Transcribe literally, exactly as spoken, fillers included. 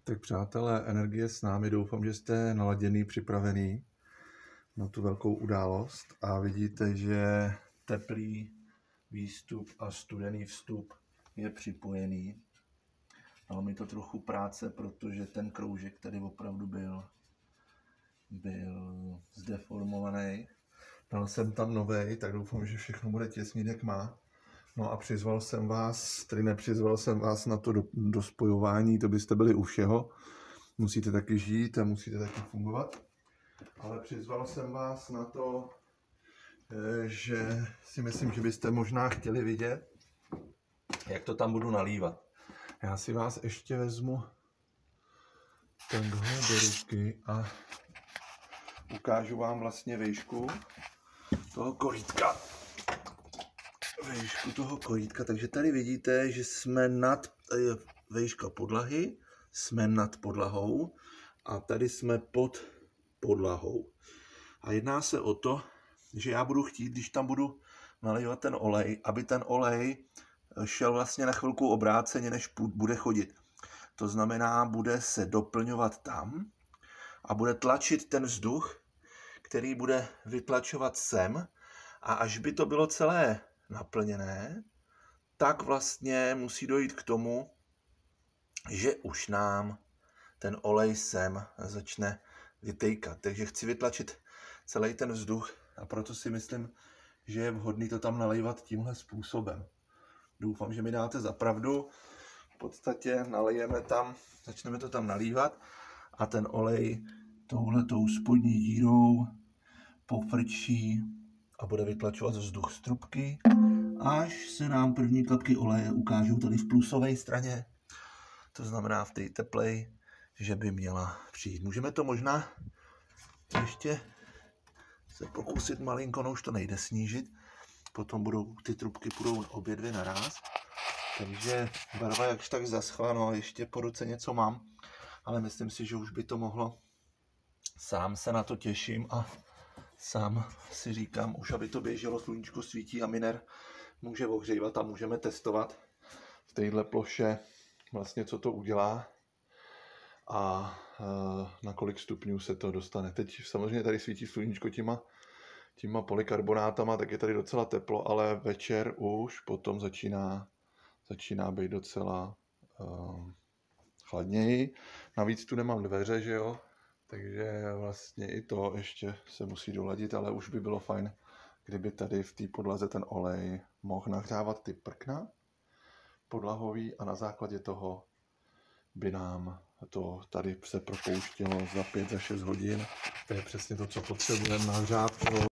Tak přátelé, energie s námi, doufám, že jste naladěný, připravený na tu velkou událost a vidíte, že teplý výstup a studený vstup je připojený. Dalo mi to trochu práce, protože ten kroužek tady opravdu byl, byl zdeformovaný. Dal jsem tam novej, tak doufám, že všechno bude těsnit, jak má. No a přizval jsem vás, tedy nepřizval jsem vás na to do, do spojování, to byste byli u všeho. Musíte taky žít a musíte taky fungovat. Ale přizval jsem vás na to, že si myslím, že byste možná chtěli vidět, jak to tam budu nalívat. Já si vás ještě vezmu takhle do ruky a ukážu vám vlastně výšku toho korítka. Výšku toho korítka, takže tady vidíte, že jsme nad, tady je výška podlahy, jsme nad podlahou a tady jsme pod podlahou. A jedná se o to, že já budu chtít, když tam budu nalévat ten olej, aby ten olej šel vlastně na chvilku obráceně, než bude chodit. To znamená, bude se doplňovat tam a bude tlačit ten vzduch, který bude vytlačovat sem, a až by to bylo celé naplněné, tak vlastně musí dojít k tomu, že už nám ten olej sem začne vytejkat. Takže chci vytlačit celý ten vzduch a proto si myslím, že je vhodný to tam nalévat tímhle způsobem. Doufám, že mi dáte za pravdu. V podstatě nalejeme tam, začneme to tam nalívat a ten olej touhletou spodní dírou pofrčí a bude vytlačovat vzduch z trubky, až se nám první kapky oleje ukážou tady v plusové straně. To znamená v té teplej, že by měla přijít. Můžeme to možná ještě se pokusit malinko, no už to nejde snížit. Potom budou ty trubky půjdou obě dvě naraz. Takže barva jakž tak zaschla, no ještě po ruce něco mám, ale myslím si, že už by to mohlo. Sám se na to těším a sám si říkám, už aby to běželo, sluníčko svítí a miner může ohřívat a můžeme testovat v téhle ploše vlastně, co to udělá a e, na kolik stupňů se to dostane. Teď samozřejmě tady svítí sluníčko těma, těma polikarbonátama, tak je tady docela teplo, ale večer už potom začíná, začíná být docela e, chladněji. Navíc tu nemám dveře, že jo? Takže vlastně i to ještě se musí doladit, ale už by bylo fajn, kdyby tady v té podlaze ten olej mohl nahřávat ty prkna podlahový a na základě toho by nám to tady se propouštělo za pět, za šest hodin. To je přesně to, co potřebujeme nahřát.